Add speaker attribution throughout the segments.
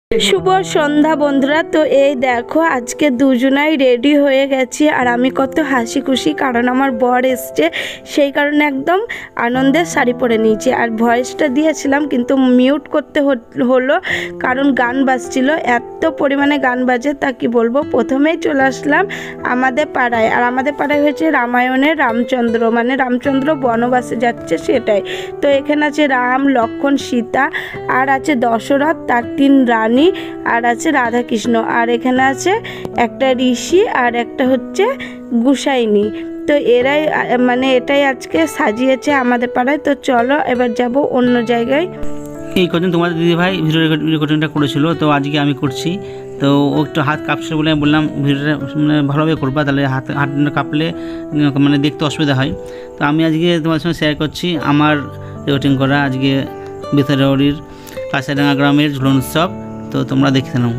Speaker 1: শুভ সন্ধ্যা বন্ধুরা। তো এই দেখো আজকে দুজনাই রেডি হয়ে গেছি আর আমি কত হাসি খুশি, কারণ আমার বর এসছে, সেই কারণে একদম আনন্দের শাড়ি পরে নিয়েছি। আর ভয়েসটা দিয়েছিলাম কিন্তু মিউট করতে হলো, কারণ গান বাজছিল, এত পরিমাণে গান বাজে তা কি বলবো। প্রথমেই চলে আসলাম আমাদের পাড়ায়, আর আমাদের পাড়ায় হয়েছে রামায়ণের রামচন্দ্র, মানে রামচন্দ্র বনবাসে যাচ্ছে সেটাই। তো এখানে আছে রাম, লক্ষ্মণ, সীতা, আর আছে দশরথ তার 3 রানী, আর আছে রাধাকৃষ্ণ, আর এখানে আছে একটা ঋষি আর একটা হচ্ছে গুসাইনি। তো এরাই মানে এটাই আজকে সাজিয়েছে আমাদের পাড়ায়। তো চলো এবার যাব অন্য জায়গায়।
Speaker 2: এই কদিন তোমাদের দিদিভাই ভিডিও রেকর্ডিংটা করেছিল, তো আজকে আমি করছি। তো ও একটু হাত কাঁপছে বলে বললাম ভিডিওটা মানে ভালোভাবে করবা, তাহলে হাত কাঁপলে মানে দেখতে অসুবিধা হয়। তো আমি আজকে তোমার সঙ্গে শেয়ার করছি আমার রেকর্ডিং করা আজকে বেতারবাড়ির কাছাডাঙ্গা গ্রামের ঝুলন উৎসব। তো তোমরা দেখে নাও।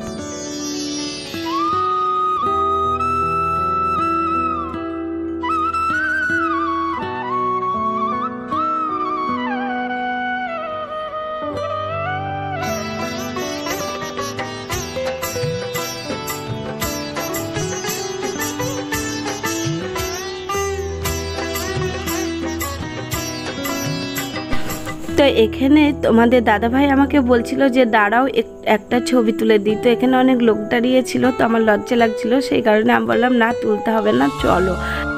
Speaker 1: তো এখানে তোমাদের দাদাভাই আমাকে বলছিল যে দাঁড়াও একটা ছবি তুলে দিই। তো এখানে অনেক লোক দাঁড়িয়েছিল, তো আমার লজ্জা লাগছিল, সেই কারণে আমি বললাম না তুলতে হবে না, চলো।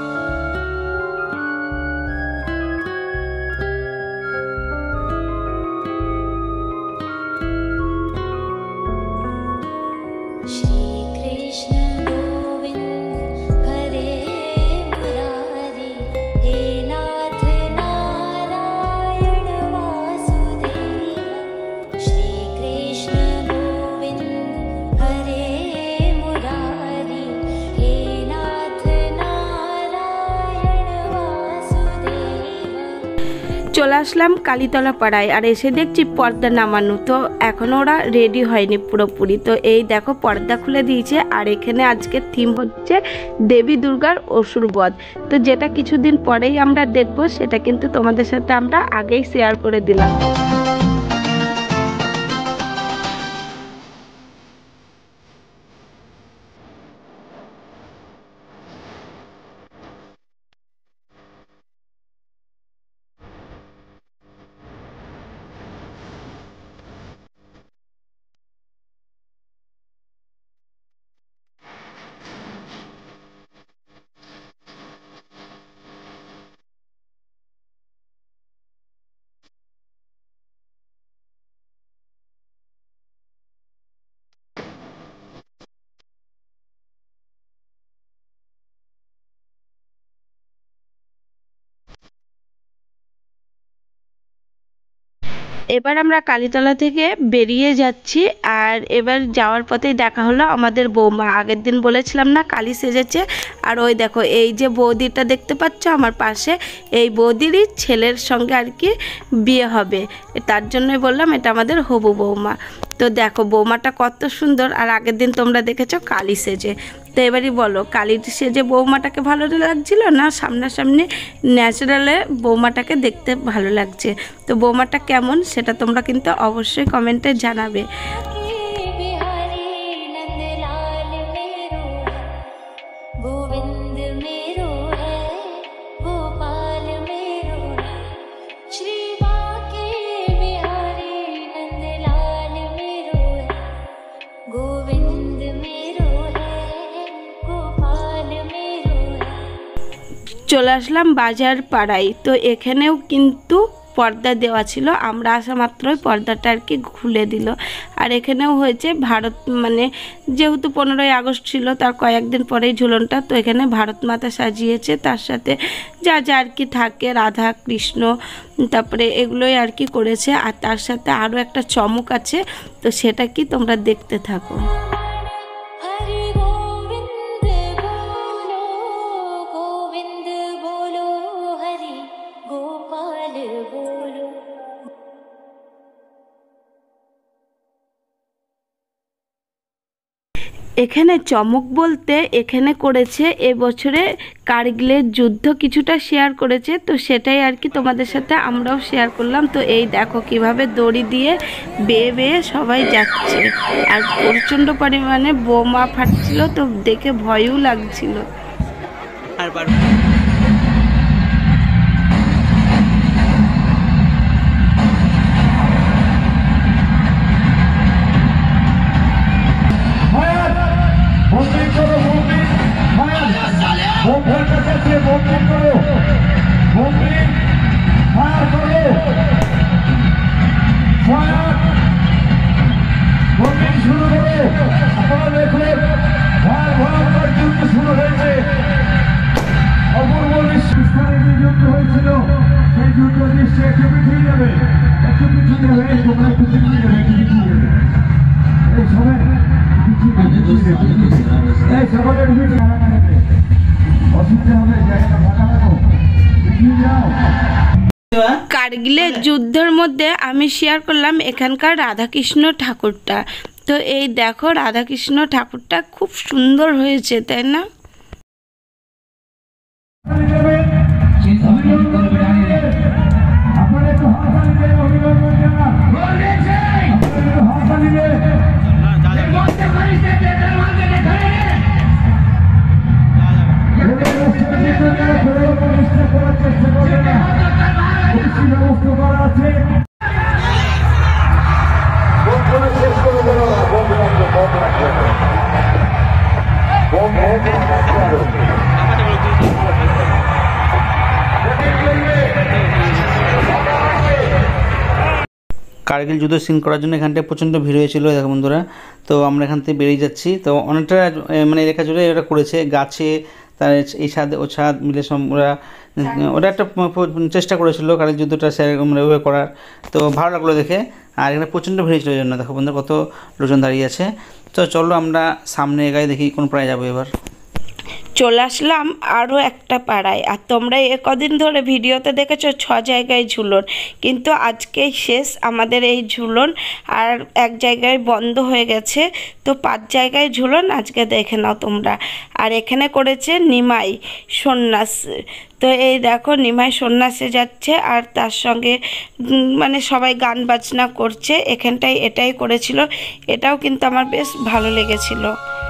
Speaker 1: চলে আসলাম কালীতলা পাড়ায়, আর এসে দেখছি পর্দা নামানো। তো এখনও ওরা রেডি হয়নি পুরোপুরি। তো এই দেখো পর্দা খুলে দিয়েছে, আর এখানে আজকে থিম হচ্ছে দেবী দুর্গার অসুর বধ। তো যেটা কিছুদিন পরেই আমরা দেখব, সেটা কিন্তু তোমাদের সাথে আমরা আগেই শেয়ার করে দিলাম। এবার আমরা কালীতলা থেকে বেরিয়ে যাচ্ছি, আর এবার যাওয়ার পথেই দেখা হলো আমাদের বৌমা। আগের দিন বলেছিলাম না কালী সেজেছে, আর ওই দেখো এই যে বৌদিটা দেখতে পাচ্ছ আমার পাশে, এই বৌদিরই ছেলের সঙ্গে আর কি বিয়ে হবে, তার জন্যই বললাম এটা আমাদের হবু বৌমা। তো দেখো বৌমাটা কত সুন্দর, আর আগের দিন তোমরা দেখেছো কালী সেজে। তো এবারই বলো কালী সেজে বৌমাটাকে ভালো লাগছিল না সামনাসামনি ন্যাচারালে বৌমাটাকে দেখতে ভালো লাগছে? তো বৌমাটা কেমন সেটা তোমরা কিন্তু অবশ্যই কমেন্টে জানাবে। চলে আসলাম বাজার পাড়ায়। তো এখানেও কিন্তু পর্দা দেওয়া ছিল, আমরা আসা মাত্রই পর্দাটা আর কি খুলে দিল। আর এখানেও হয়েছে ভারত, মানে যেহেতু 15ই আগস্ট ছিল তার কয়েকদিন পরেই ঝুলনটা, তো এখানে ভারত মাতা সাজিয়েছে, তার সাথে যা যা আর কি থাকে রাধা কৃষ্ণ, তারপরে এগুলোই আর কি করেছে। আর তার সাথে আরও একটা চমক আছে, তো সেটা কি তোমরা দেখতে থাকো। এখানে চমক বলতে এখানে করেছে এবছরে কার্গিলের যুদ্ধ কিছুটা শেয়ার করেছে, তো সেটাই আর কি তোমাদের সাথে আমরাও শেয়ার করলাম। তো এই দেখো কিভাবে দড়ি দিয়ে বেয়ে বেয়ে সবাই যাচ্ছে, আর প্রচণ্ড পরিমাণে বোমা ফাটছিল, তো দেখে ভয়ও লাগছিল। কার্গিলের যুদ্ধের মধ্যে আমি শেয়ার করলাম এখানকার রাধাকৃষ্ণ ঠাকুরটা। তো এই দেখো রাধাকৃষ্ণ ঠাকুরটা খুব সুন্দর হয়েছে, তাই না?
Speaker 2: কার্গিল যুদ্ধ সিন করার জন্য এখানটায় প্রচণ্ড ভিড় হয়েছিল দেখো বন্ধুরা। তো আমরা এখান থেকে বেরিয়ে যাচ্ছি। তো অনেকটা মানে এলাকা জুড়ে এটা করেছে, গাছে তার এই ছাদ ও ছাদ মিলে সব ওরা একটা চেষ্টা করেছিল কার্গিল যুদ্ধটা মানে ওইভাবে করার। তো ভালো লাগলো দেখে। আর এখানে প্রচণ্ড ভিড় ছিল জন্য দেখো বন্ধুরা কত লোকজন দাঁড়িয়ে আছে। তো চলো আমরা সামনে এগাই দেখি কোন পাড়ায় যাবো এবার।
Speaker 1: চলে আসলাম আরও একটা পাড়ায়। আর তোমরা কদিন ধরে ভিডিওতে দেখেছো 6 জায়গায় ঝুলন, কিন্তু আজকেই শেষ আমাদের এই ঝুলন, আর এক জায়গায় বন্ধ হয়ে গেছে। তো 5 জায়গায় ঝুলন আজকে দেখে নাও তোমরা। আর এখানে করেছে নিমাই সন্ন্যাস। তো এই দেখো নিমাই সন্ন্যাসে যাচ্ছে, আর তার সঙ্গে মানে সবাই গান বাজনা করছে। এখানটায় এটাই করেছিল, এটাও কিন্তু আমার বেশ ভালো লেগেছিল।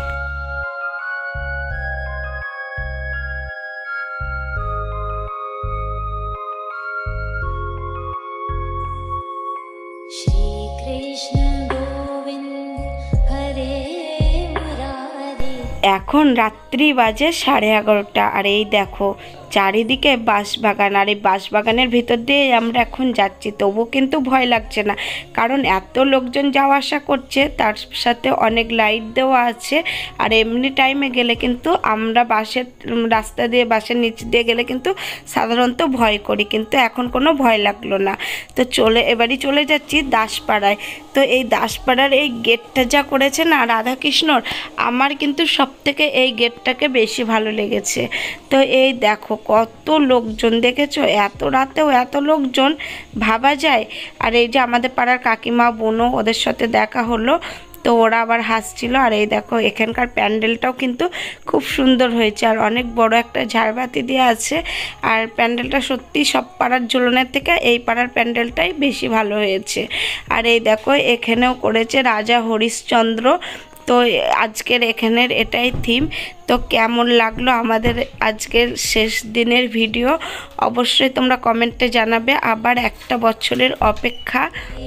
Speaker 1: এখন রাত্রি বাজে 11:30। আর এই দেখো চারিদিকে বাঁশবাগান, আর এই বাঁশবাগানের ভিতর দিয়ে আমরা এখন যাচ্ছি। তবুও কিন্তু ভয় লাগছে না, কারণ এত লোকজন যাওয়া আসা করছে, তার সাথে অনেক লাইট দেওয়া আছে। আর এমনি টাইমে গেলে কিন্তু আমরা বাসের রাস্তা দিয়ে, বাসের নিচ দিয়ে গেলে কিন্তু সাধারণত ভয় করি, কিন্তু এখন কোনো ভয় লাগলো না। তো এবারই চলে যাচ্ছি দাসপাড়ায়। তো এই দাসপাড়ার এই গেটটা যা করেছে না রাধাকৃষ্ণর, আমার কিন্তু সবথেকে এই গেটটাকে বেশি ভালো লেগেছে। তো এই দেখো কত লোকজন, দেখেছো? এত রাতেও এত লোকজন, ভাবা যায়। আর এই যে আমাদের পাড়ার কাকিমা বোনও, ওদের সাথে দেখা হলো, তো ওরা আবার হাসছিল। আর এই দেখো এখানকার প্যান্ডেলটাও কিন্তু খুব সুন্দর হয়েছে, আর অনেক বড় একটা ঝাড়বাতি দেওয়া আছে। আর প্যান্ডেলটা সত্যি সব পাড়ার ঝুলনের থেকে এই পাড়ার প্যান্ডেলটাই বেশি ভালো হয়েছে। আর এই দেখো এখানেও করেছে রাজা হরিশ্চন্দ্র। তো আজকের এখানের এটাই থিম। তো কেমন লাগলো আমাদের আজকের শেষ দিনের ভিডিও অবশ্যই তোমরা কমেন্টে জানাবে। আবার একটা বছরের অপেক্ষা।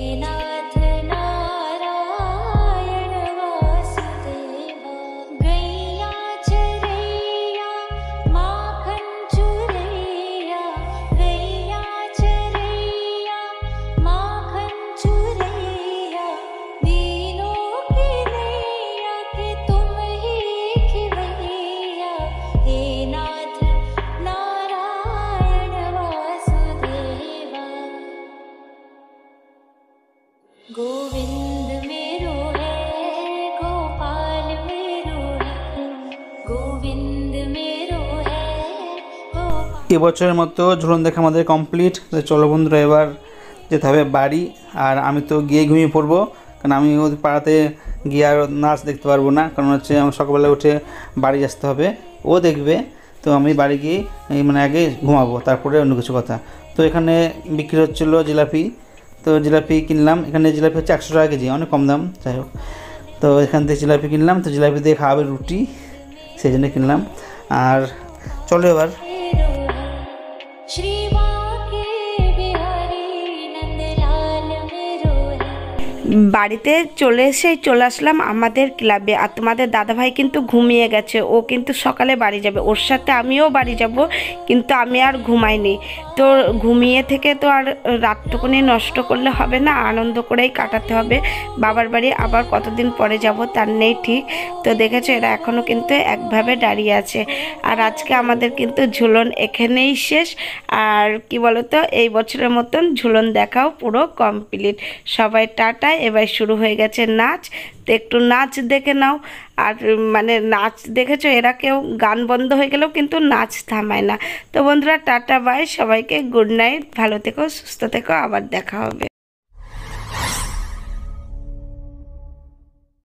Speaker 3: गोविंद मेरो है गोपाल मेरो है गोविंद मेरो है
Speaker 2: এবছরের মতো ঝুলন দেখা আমাদের কমপ্লিট। চলো বন্ধুরা এবার যেতে হবে বাড়ি। আর আমি তো গিয়ে ঘুমিয়ে পড়বো, কারণ আমি ওদের পাড়াতে গিয়ে আর নাচ দেখতে পারবো না, কারণ হচ্ছে আমার সকালবেলা উঠে বাড়ি আসতে হবে, ও দেখবে। তো আমি বাড়ি গিয়ে মানে আগে ঘুমাবো, তারপরে অন্য কিছু কথা। তো এখানে বিক্রি হচ্ছিলো জিলাপি, তো জিলাপি কিনলাম। এখানে জিলাপি হচ্ছে 100 টাকা কেজি, অনেক কম দাম, যাই হোক। তো এখান থেকে জিলাপি কিনলাম, তো জিলাপি দিয়ে খাওয়াবে রুটি, সেই জন্য কিনলাম। আর চলো এবার
Speaker 3: श्री बांके बिहारी नंदलाल मेरो है।
Speaker 1: বাড়িতে চলে আসলাম আমাদের ক্লাবে। আর তোমাদের দাদাভাই কিন্তু ঘুমিয়ে গেছে, ও কিন্তু সকালে বাড়ি যাবে, ওর সাথে আমিও বাড়ি যাব, কিন্তু আমি আর ঘুমাইনি। তো ঘুমিয়ে থেকে তো আর রাতটুকুনি নষ্ট করলে হবে না, আনন্দ করেই কাটাতে হবে। বাবার বাড়ি আবার কতদিন পরে যাব তার নেই ঠিক। তো দেখেছো এরা এখনও কিন্তু একভাবে দাঁড়িয়ে আছে। আর আজকে আমাদের কিন্তু ঝুলন এখানেই শেষ। আর কি বলতো, এই বছরের মতন ঝুলন দেখাও পুরো কমপ্লিট। সবাই টাটা, এবার শুরু হয়ে গেছে নাচ। তো একটু নাচ দেখে নাও। আর মানে নাচ দেখেছো, এরা কেউ গান বন্ধ হয়ে গেলেও কিন্তু নাচ থামায় না। তো বন্ধুরা টাটা বাই, সবাইকে গুড নাইট, ভালো থেকো, সুস্থ থেকো, আবার দেখা হবে।